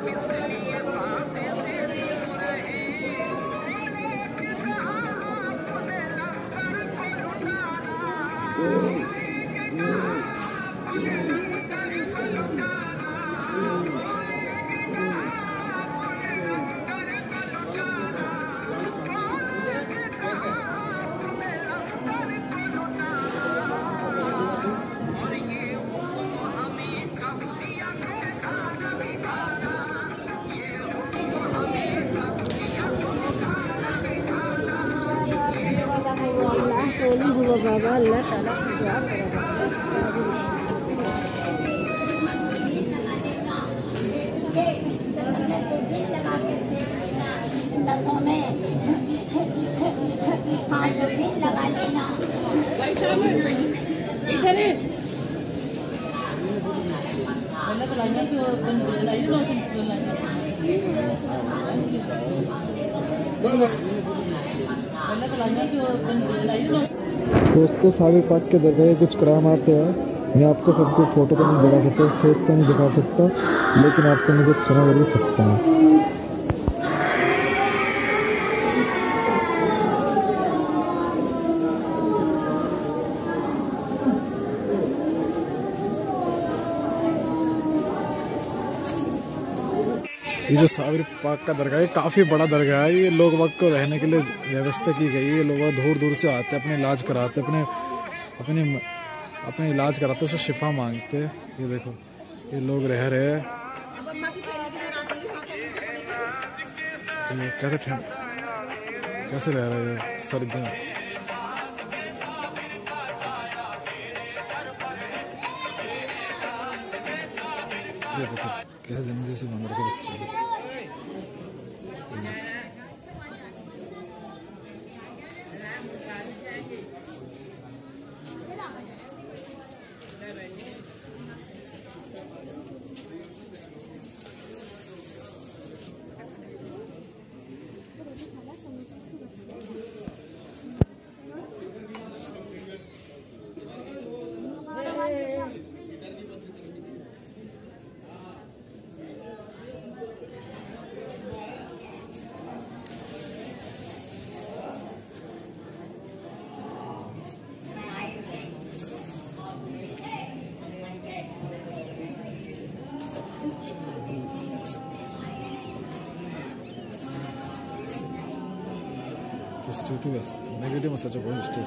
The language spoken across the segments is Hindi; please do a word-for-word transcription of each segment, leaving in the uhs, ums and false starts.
बाबा अल्लाह ताला से दुआ करेगा। दोस्तों साबिर पाक के दरगाह कुछ कराम आते हैं। मैं आपको सबको फोटो तो नहीं दिखा सकता, फेस तो नहीं दिखा सकता, लेकिन आपको मुझे सुना जरूर सकता हूँ। ये जो साबिर पाक का दरगाह है काफ़ी बड़ा दरगाह है। ये लोग वक्त को रहने के लिए व्यवस्था की गई है। लोग दूर दूर से आते हैं, अपने इलाज कराते, अपने अपने अपने इलाज कराते, उससे शिफा मांगते। ये देखो ये लोग रह रहे हैं। ये कैसे ठंड कैसे रह रहे हैं सर्दी में। ये देखो कैसे जिंदगी से बंद रखे बच्चे। Itu guys, negatif masa coba stage.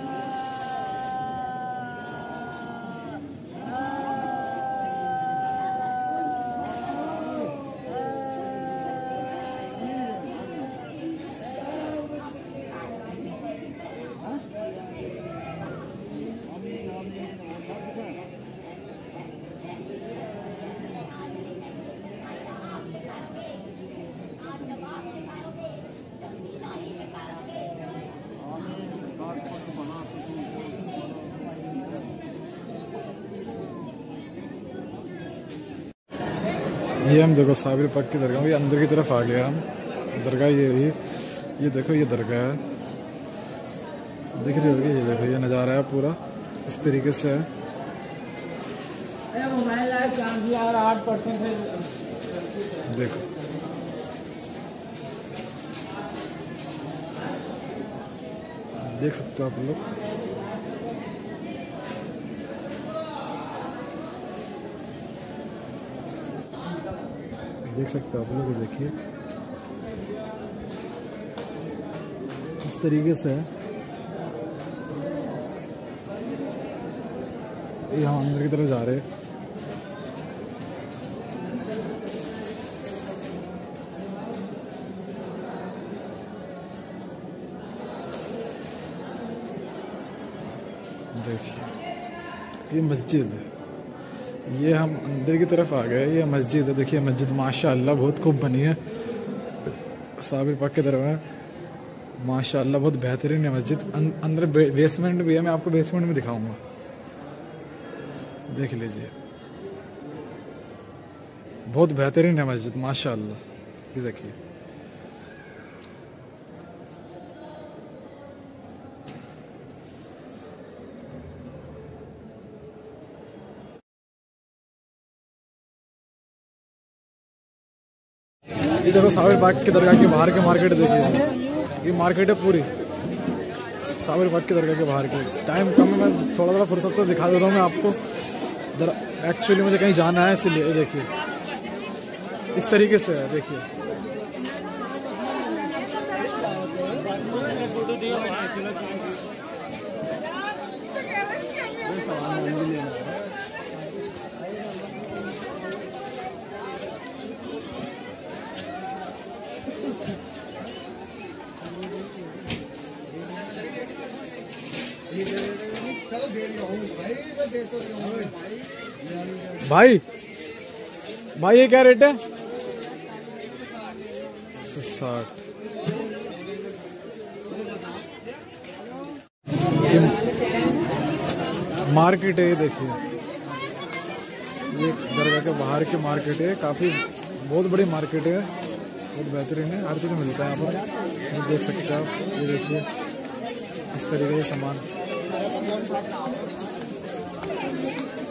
ये हम देखो साबिर पाक की दरगाह, ये अंदर की तरफ आ गया हम। दरगाह ये ये ये देखो ये दरगाह है, दिख रही होगी। ये देखो ये नज़ारा है पूरा इस तरीके से है। देखो देख सकते हो आप लोग। देख सकते हो आप लोग, देखिए इस तरीके से है। ये हम अंदर की तरफ जा रहे हैं। देखिए ये मस्जिद है, ये हम अंदर की तरफ आ गए। ये मस्जिद है, देखिए मस्जिद माशाअल्लाह बहुत खूब बनी है। साबिर पाक के दरबार माशाअल्लाह बहुत बेहतरीन है मस्जिद। अं, अंदर बे, बेसमेंट भी है, मैं आपको बेसमेंट में दिखाऊंगा, देख लीजिए। बहुत बेहतरीन है मस्जिद माशाअल्लाह। ये देखिए ये देखो साबिर बाग के दरगाह के बाहर के मार्केट देखिए, ये मार्केट है पूरी साबिर बाग के दरगाह के बाहर के। टाइम कम है, मैं थोड़ा थोड़ा फुर्सत तो दिखा दे रहा हूँ मैं आपको। एक्चुअली मुझे कहीं जाना है इसलिए। देखिए इस तरीके से है, देखिए भाई भाई ये क्या रेट है? साठ। मार्केट है ये देखिए, ये दरगाह के बाहर की मार्केट है, काफी बहुत बड़ी मार्केट है, बहुत बेहतरीन है, हर चीज मिलता है यहाँ पर। ये देख सकते हैं आप, ये देखिए इस तरीके के सामान।